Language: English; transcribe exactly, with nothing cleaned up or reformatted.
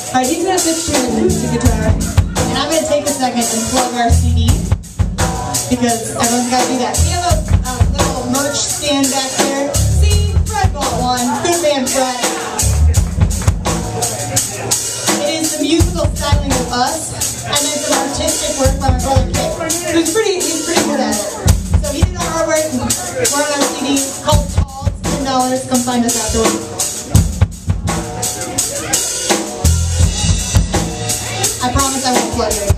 Alright, he's gonna switch to the guitar. And I'm gonna take a second and plug our C D. Because everyone's gotta do that. We have a, a little merch stand back there. See, Fred bought one. Good man, Fred. It is the musical styling of us, and then some artistic work by my brother Kit. Who's pretty, he's pretty good at it. So he did our artwork, we're on our C D, it's called Tall, it's ten dollars, come find us afterwards. I promise I won't plug it.